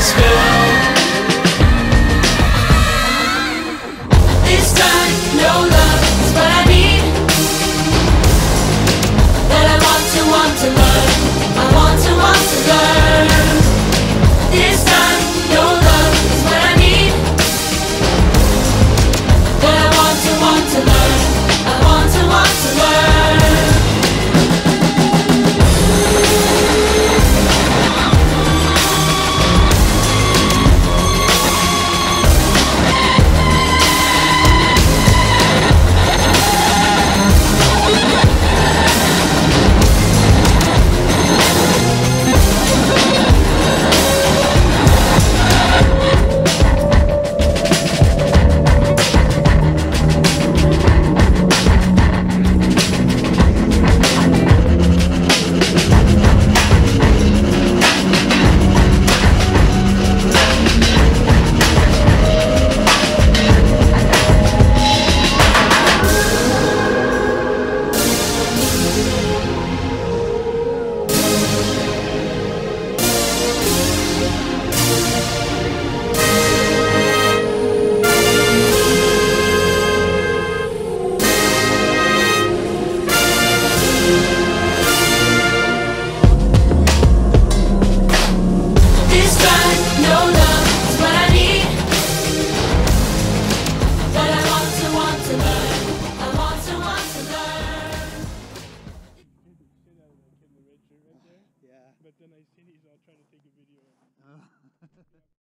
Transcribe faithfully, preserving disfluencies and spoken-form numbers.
school. This time, no love is what I need. But I want to, want to learn. I want to, want to learn. This time, no love is what I need. But I want to, want to learn. I want to, want to learn. But then I seen he's all trying to take a video.